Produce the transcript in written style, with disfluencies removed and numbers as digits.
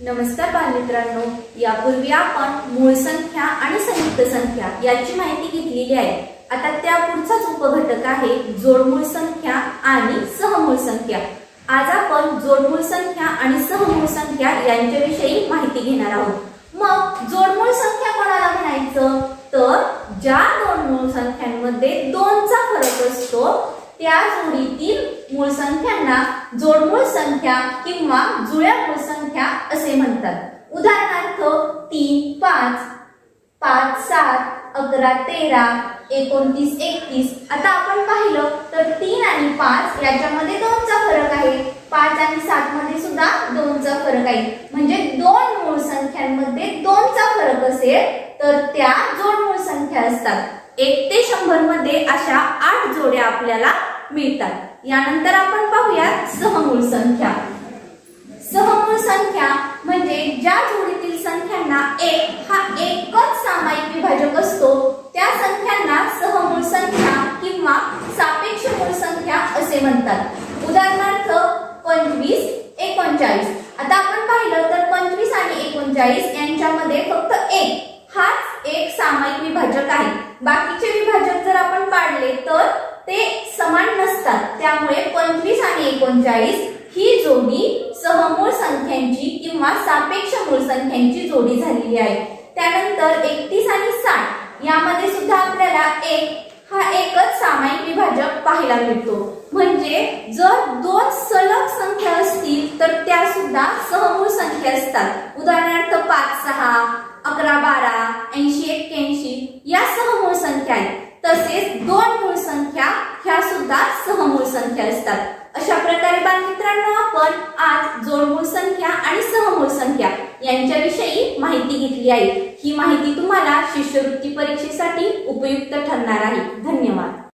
नमस्कार बालमित्रांनो, यापूर्वी आपण मूळ संख्या आणि संयुक्त संख्या याची माहिती घेतलेली आहे। आता त्या पुढचाच उपघटक आहे जोडमूळ संख्या आणि सहमूळ संख्या। आज आपण जोडमूळ संख्या आणि सहमूळ संख्या यांच्याविषयी माहिती घेणार आहोत। मग जोडमूळ संख्या कोणाला म्हणायचं तर ज्या दोन मूळ संख्यांमध्ये 2 चा फरक असतो त्या जोडीतील मूळ संख्यांना जोडमूळ संख्या किंवा जुळ्या मूळ संख्या असे म्हणतात। उदाहरणार्थ 3 5 5 7 11 13 29 31। आता आपण पाहिलं तर 3 आणि 5 याच्यामध्ये 2 चा फरक आहे। 5 आणि 7 मध्ये सुद्धा 2 चा फरक आहे। म्हणजे दोन मूळ संख्यांमध्ये 2 चा फरक असेल तर त्या जोडमूळ संख्या असतात। 1 ते 100 मध्ये अशा 8 जोड्या आपल्याला मिळतात। यानंतर आपण पाहूया सहमूळ संख्या। सहमूळ संख्या म्हणजे ज्या जोडीतील संख्यांना 1 हा एकच सामायिक विभाजक असतो त्या संख्यांना सहमूळ संख्या किंवा सापेक्ष मूळ संख्या असे म्हणतात। उदाहरणार्थ 25 39। आता आपण पाहिलं तर 25 आणि 39 यांच्यामध्ये फक्त 1 हाच एक सामायिक विभाजक आहे। बाकीचे विभाजक जर आपण पाडले तर ते समान नसतात। त्यामुळे 25 आणि 39 ही जोडी सहमूळ संख्यांची किंवा सापेक्ष मूळ संख्यांची जोडी झालेली आहे। त्यानंतर 31 आणि 60 यामध्ये सुद्धा आपल्याला 1 हा एकच सामायिक विभाजक पाहायला मिळतो। म्हणजे जर 2 सलग संख्या असतील तर त्या सुद्धा सहमूळ संख्या असतात। उदाहरणार्थ 5 6 11 12 80 81 या सहमूळ संख्या आहेत। तसेच 2 मूळ संख्या ह्या सुद्धा सहमूळ संख्या असतात। अशा प्रकारे बालमित्रांनो आपण आज जोडमूळ संख्या आणि सहमूळ संख्या यांच्याविषयी माहिती घेतली आहे। ही माहिती तुम्हाला शिष्यवृत्ती परीक्षेसाठी उपयुक्त ठरणार आहे। धन्यवाद।